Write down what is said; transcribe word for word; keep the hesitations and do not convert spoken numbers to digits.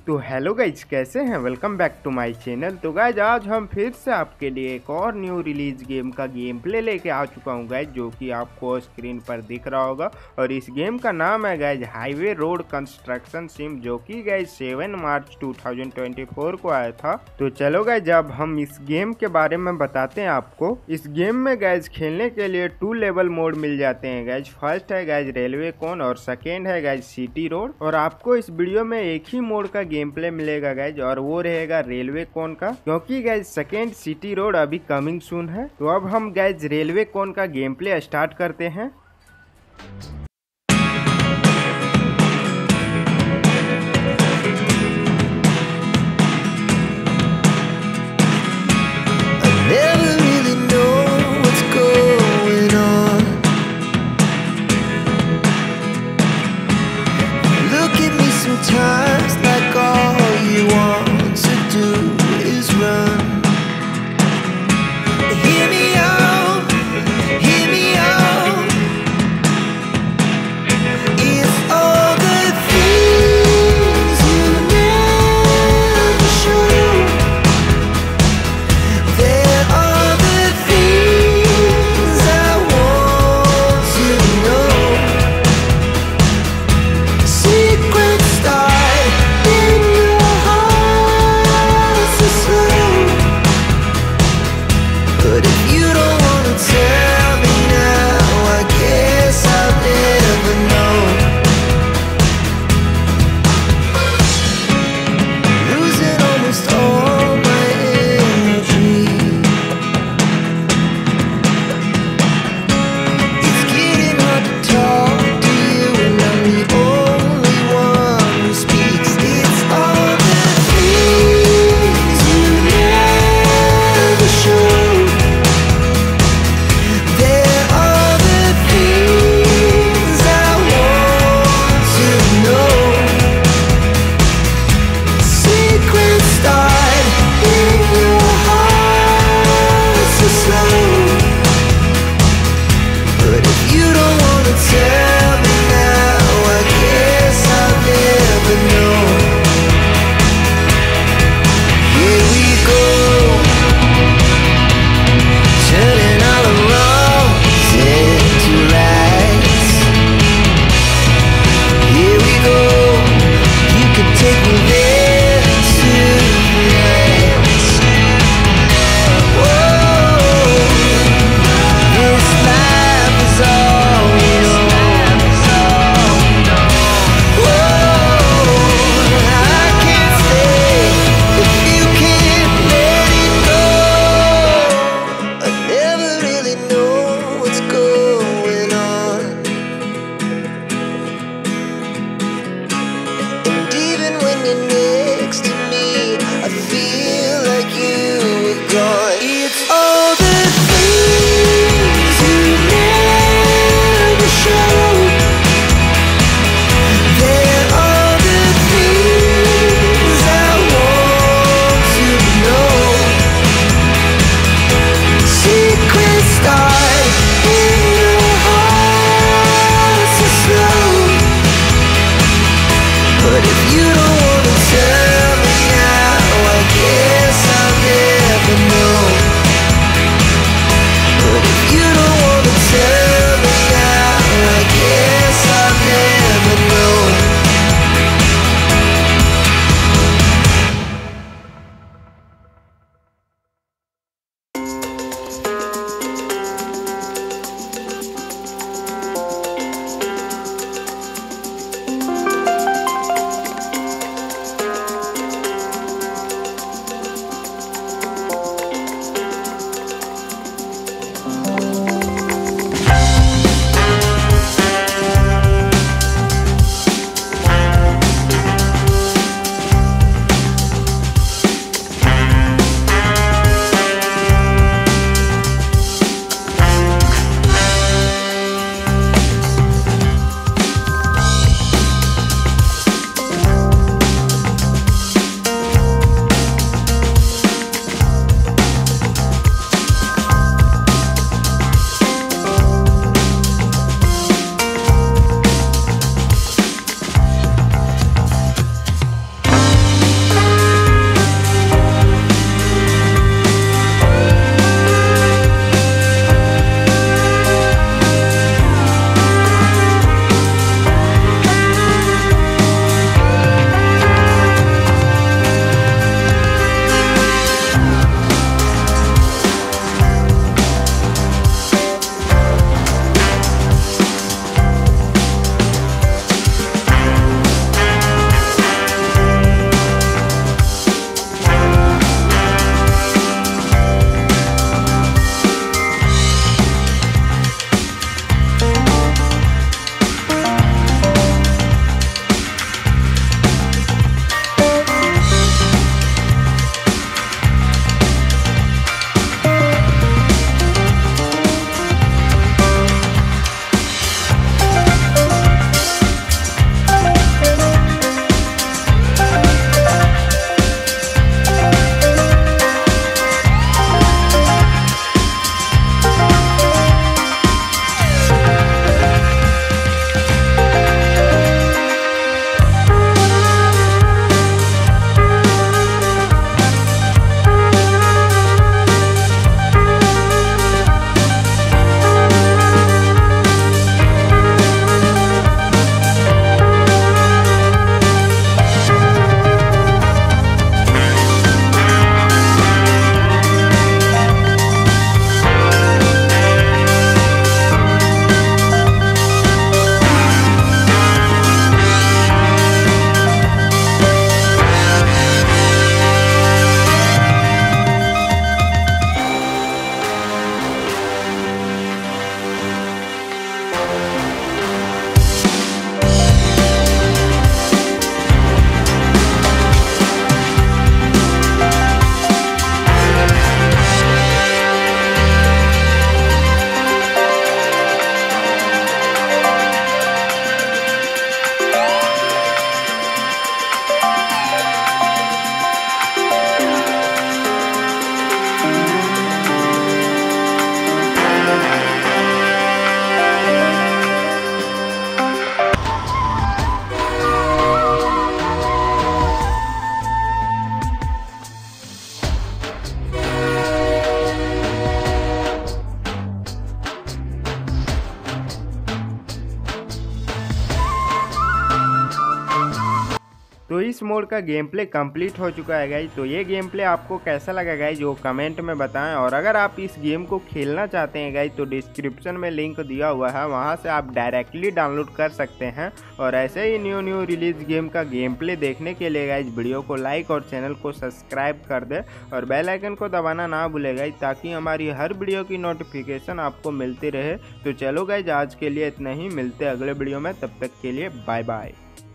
तो hello guys, कैसे हैं। Welcome back to my channel. तो गाइज आज हम फिर से आपके लिए एक और न्यू रिलीज गेम का गेम प्ले लेके आ चुका हूं गाइज, जो कि आपको स्क्रीन पर दिख रहा होगा। और इस गेम का नाम है guys highway road construction sim, जो कि guys seven March two thousand twenty four को आया था। तो चलो गाइज अब हम इस गेम के बारे में बताते हैं आपको। इस गेम में गाइज खेलने के लिए टू लेवल मोड मिल जाते हैं गाइज। फर्स्ट है गाइज रेलवे कोन और सेकेंड है गाइज सिटी रोड। और आपको इस वीडियो में एक ही मोड का गेम प्ले मिलेगा गाइज, और वो रहेगा रेलवे कोन का, क्योंकि गाइज सेकेंड सिटी रोड अभी कमिंग सून है। तो अब हम गाइज रेलवे कोन का गेम प्ले स्टार्ट करते हैं। Never really know what's going on. Look at me sometimes like all you want to do is run. Hear me out, hear me out. इस mode का game play complete हो चुका है guys. तो ये game play आपको कैसा लगा गाइज वो कमेंट में बताएं। और अगर आप इस गेम को खेलना चाहते हैं गाइज तो डिस्क्रिप्शन में लिंक दिया हुआ है, वहां से आप डायरेक्टली डाउनलोड कर सकते हैं। और ऐसे ही न्यू न्यू रिलीज गेम का गेम प्ले देखने के लिए गाइज वीडियो को लाइक और चैनल को सब्सक्राइब कर दे और बेल आइकन को दबाना ना भूले गाइज, ताकि हमारी हर वीडियो की नोटिफिकेशन आपको मिलती रहे। तो चलो गाइज आज के लिए इतना ही, मिलते हैं अगले वीडियो में, तब तक के लिए बाय बाय।